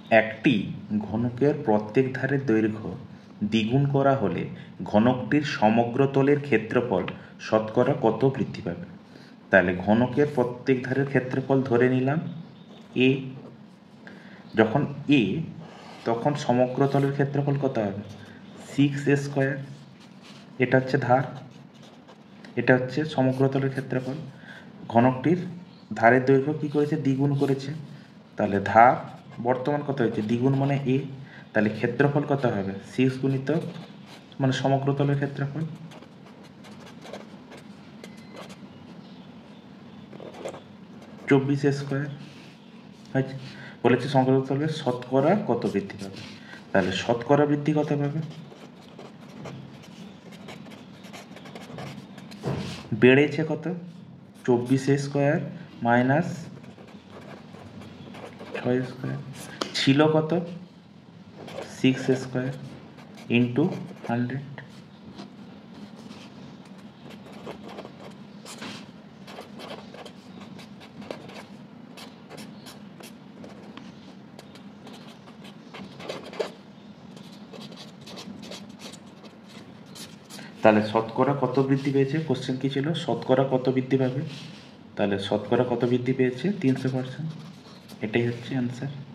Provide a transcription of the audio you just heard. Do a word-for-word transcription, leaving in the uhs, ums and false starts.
একটি ঘনকের প্রত্যেক ধারের দৈর্ঘ্য দ্বিগুণ করা হলে ঘনকটির সমগ্র তলের ক্ষেত্রফল শতকরা কত বৃদ্ধি পাবে? তাহলে ঘনকের প্রত্যেক ধারের ক্ষেত্রফল ধরে নিলাম এ, যখন এ তখন সমগ্র তলের ক্ষেত্রফল কত হবে? Six a square. এটা হচ্ছে ধার, এটা হচ্ছে সমগ্র তলের ক্ষেত্রফল। ঘনকটির ধারের দৈর্ঘ্য কী করেছে? দ্বিগুণ করেছে। তাহলে ধার বর্তমান কত হয়েছে? দ্বিগুণ মানে এ, তাহলে ক্ষেত্রফল কত হবে? সিক্স গুণিত মানে সমগ্র তলের ক্ষেত্রফল। চব্বিশ স্কোয়ার হয়েছে। বলেছে সমগ্র তলের শতকরা কত বৃদ্ধি পাবে? তাহলে শতকরা বৃদ্ধি কত পাবে? বেড়েছে কত? চব্বিশ স্কোয়ার মাইনাস ছয় স্কোয়ার। ছিল কত? Six square into hundred. তাহলে শতকরা কত বৃদ্ধি পেয়েছে? কোশ্চেন কী ছিল? শতকরা কত বৃদ্ধি পাবে? তাহলে শতকরা কত বৃদ্ধি পেয়েছে? তিনশো পার্সেন্ট। এটাই হচ্ছে অ্যান্সার।